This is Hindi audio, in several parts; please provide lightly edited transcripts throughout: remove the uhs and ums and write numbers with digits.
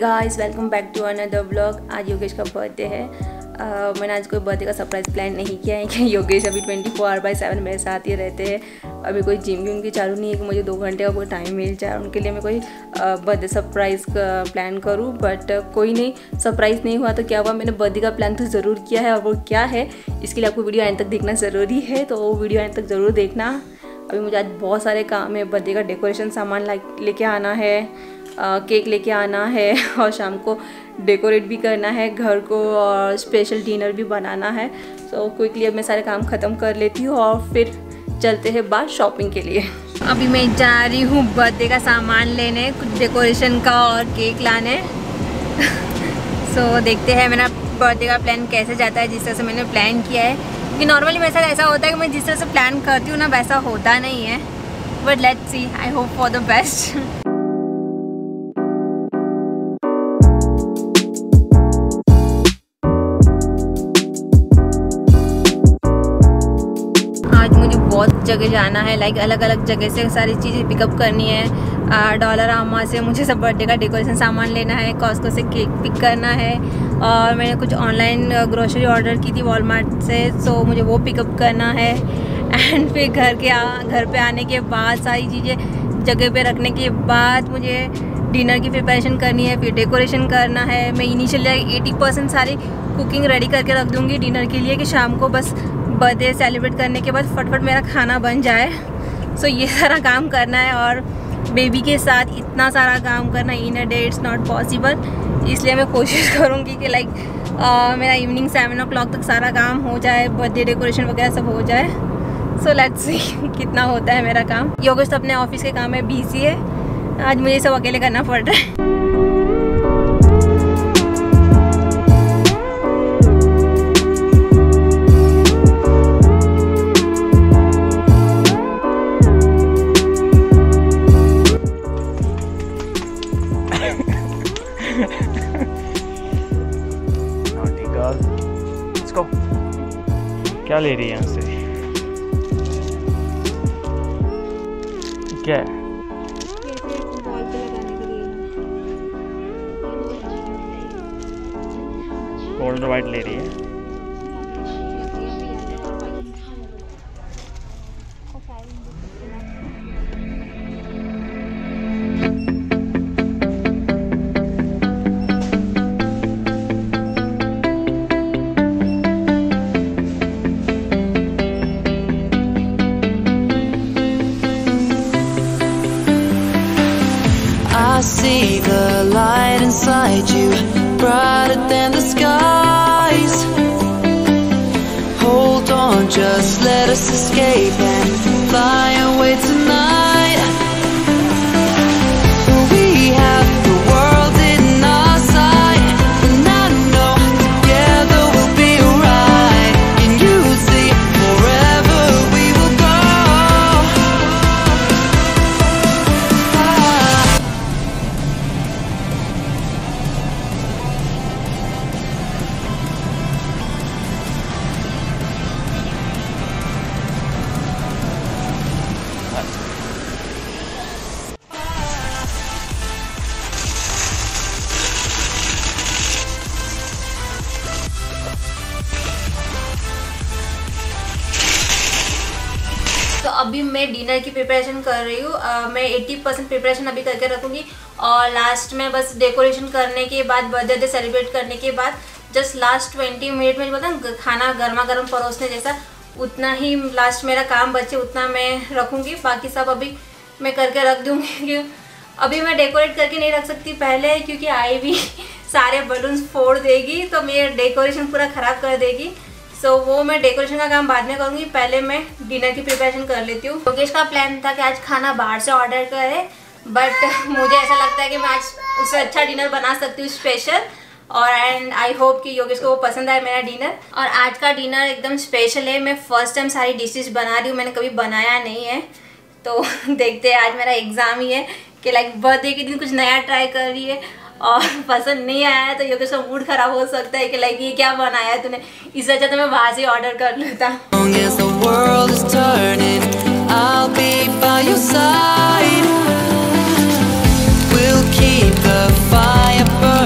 Guys, welcome back to another vlog. आज योगेश का बर्थडे है। मैंने आज कोई बर्थडे का सरप्राइज़ प्लान नहीं किया है कि योगेश अभी 24/7 मेरे साथ ही रहते हैं। अभी कोई जिम भी उनकी चालू नहीं है कि मुझे 2 घंटे का कोई टाइम मिल जाए उनके लिए मैं कोई बर्थडे सरप्राइज़ का प्लान करूँ। बट कोई नहीं, सरप्राइज़ नहीं हुआ तो क्या हुआ, मैंने बर्थडे का प्लान तो ज़रूर किया है। और वो क्या है, इसके लिए आपको वीडियो एंड तक देखना ज़रूरी है, तो वो वीडियो एंड तक ज़रूर देखना। अभी मुझे आज बहुत सारे काम है। बर्थडे का डेकोरेशन सामान लेके आना है, केक लेके आना है और शाम को डेकोरेट भी करना है घर को और स्पेशल डिनर भी बनाना है। सो क्विकली अब मैं सारे काम ख़त्म कर लेती हूँ और फिर चलते हैं बाहर शॉपिंग के लिए। अभी मैं जा रही हूँ बर्थडे का सामान लेने, कुछ डेकोरेशन का और केक लाने। सो देखते हैं मेरा बर्थडे का प्लान कैसे जाता है, जिस तरह से मैंने प्लान किया है। क्योंकि नॉर्मली मेरे साथ ऐसा होता है कि मैं जिस तरह से प्लान करती हूँ ना वैसा होता नहीं है। But let's see, I hope for the best. बहुत जगह जाना है, लाइक अलग अलग जगह से सारी चीज़ें पिकअप करनी है। डॉलरामा से मुझे सब बर्थडे का डेकोरेशन सामान लेना है, कॉस्को से केक पिक करना है और मैंने कुछ ऑनलाइन ग्रोसरी ऑर्डर की थी वॉलमार्ट से, सो मुझे वो पिकअप करना है। एंड फिर घर पे आने के बाद सारी चीज़ें जगह पे रखने के बाद मुझे डिनर की प्रिपरेशन करनी है, फिर डेकोरेशन करना है। मैं इनिशियली 80% सारी कुकिंग रेडी करके रख दूँगी डिनर के लिए कि शाम को बस बर्थडे सेलिब्रेट करने के बाद फटफट मेरा खाना बन जाए। सो ये सारा काम करना है और बेबी के साथ इतना सारा काम करना in a day it's not possible. इसलिए मैं कोशिश करूँगी कि लाइक मेरा इवनिंग 7 o'clock तक सारा काम हो जाए, बर्थडे डेकोरेशन वगैरह सब हो जाए। सो लेट्स सी कितना होता है मेरा काम। योगेश तो अपने ऑफिस के काम में बिजी है, आज मुझे सब अकेले करना पड़ रहा है। क्या ले रही है यहाँ से? क्या है? गोल्ड वाइट ले रही है। I see the light inside you, brighter than the skies. Hold on, just let us escape and fly away tonight. We have the world in our sight, and I know together we'll be alright. And you see, forever we will go. तो अभी मैं डिनर की प्रिपरेशन कर रही हूँ। मैं 80% प्रिपरेशन अभी करके रखूँगी और लास्ट में बस डेकोरेशन करने के बाद, बर्थडे सेलिब्रेट करने के बाद जस्ट लास्ट 20 मिनट में पता है खाना गर्मा गर्म परोसने जैसा, उतना ही लास्ट मेरा काम बचे उतना मैं रखूँगी। बाकी सब अभी मैं करके रख दूँगी। अभी मैं डेकोरेट करके नहीं रख सकती पहले, क्योंकि आई भी सारे बलून्स फोड़ देगी तो मेरा डेकोरेशन पूरा ख़राब कर देगी। सो वो मैं डेकोरेशन का काम बाद में करूँगी, पहले मैं डिनर की प्रिपरेशन कर लेती हूँ। योगेश का प्लान था कि आज खाना बाहर से ऑर्डर करे, बट मुझे ऐसा लगता है कि मैं आज उससे अच्छा डिनर बना सकती हूँ स्पेशल। और एंड आई होप कि योगेश को वो पसंद आए मेरा डिनर। और आज का डिनर एकदम स्पेशल है। मैं फर्स्ट टाइम सारी डिशेस बना रही हूँ, मैंने कभी बनाया नहीं है। तो देखते हैं, आज मेरा एग्ज़ाम ही है कि लाइक बर्थडे के दिन कुछ नया ट्राई कर रही है और पसंद नहीं आया है तो योगेश का मूड खराब हो सकता है कि लाइक ये क्या बनाया है तूने, इससे अच्छा तो मैं वहाँ से ऑर्डर कर लेता। We'll keep the fire burning.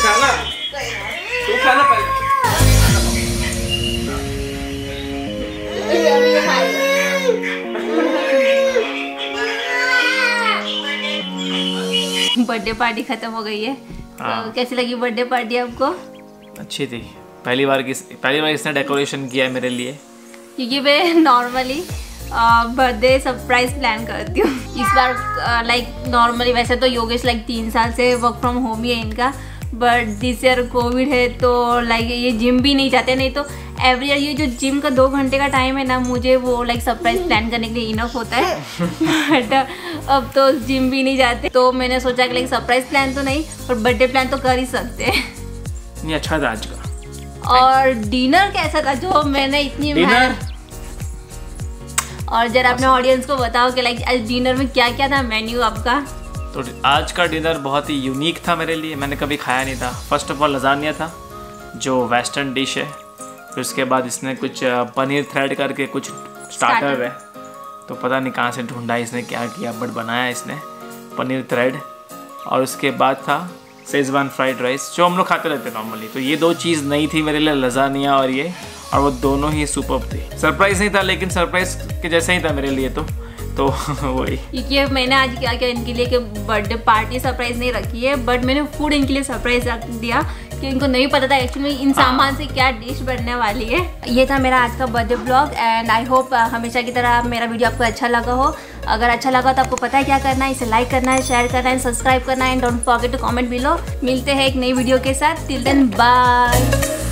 खाना, तू खाना पहले। बर्थडे पार्टी खत्म हो गई है। हाँ। तो कैसी लगी बर्थडे पार्टी आपको? अच्छी थी। पहली बार इसने डेकोरेशन किया है मेरे लिए, क्योंकि मैं नॉर्मली बर्थडे सरप्राइज प्लान करती हूँ। इस बार लाइक नॉर्मली वैसे तो योगेश लाइक 3 साल से वर्क फ्रॉम होम ही है इनका, बट दिस ईयर कोविड है तो लाइक ये जिम भी नहीं जाते, नहीं तो एवरी ईयर ये जो जिम का 2 घंटे का टाइम है ना, मुझे वो लाइक सरप्राइज प्लान करने के लिए इनफ होता है। बट अब तो जिम भी नहीं जाते, तो मैंने सोचा कि लाइक सरप्राइज प्लान तो नहीं पर बर्थडे प्लान तो कर ही सकते हैं। नहीं अच्छा था आज का। और डिनर कैसा था जो मैंने इतनी मेहनत, और जरा अपने ऑडियंस को बताओ कि लाइक आज डिनर में क्या क्या था मेन्यू आपका? तो आज का डिनर बहुत ही यूनिक था मेरे लिए, मैंने कभी खाया नहीं था। फर्स्ट ऑफ ऑल लजानिया था जो वेस्टर्न डिश है, फिर उसके बाद इसने कुछ पनीर थ्रेड करके कुछ स्टार्टर है, तो पता नहीं कहाँ से ढूंढा इसने क्या किया, बट बनाया इसने पनीर थ्रेड। और उसके बाद था शेजवान फ्राइड राइस जो हम लोग खाते रहते हैं नॉर्मली। तो ये 2 चीज़ नई थी मेरे लिए, लजानिया और ये, और वो दोनों ही सुपर्ब थे। सरप्राइज नहीं था लेकिन सरप्राइज के जैसा ही था मेरे लिए तो वही। क्योंकि मैंने आज क्या क्या इनके लिए कि बर्थडे पार्टी सरप्राइज नहीं रखी है, बट मैंने फूड इनके लिए सरप्राइज रख दिया कि इनको नहीं पता था एक्चुअली इन सामान से क्या डिश बनने वाली है। ये था मेरा आज का birthday blog and I hope हमेशा की तरह मेरा वीडियो आपको अच्छा लगा हो। अगर अच्छा लगा तो आपको पता है क्या करना है, इसे लाइक करना है, शेयर करना है, सब्सक्राइब करना है and don't forget to comment below. मिलते हैं एक नई वीडियो के साथ, टिल देन बाय।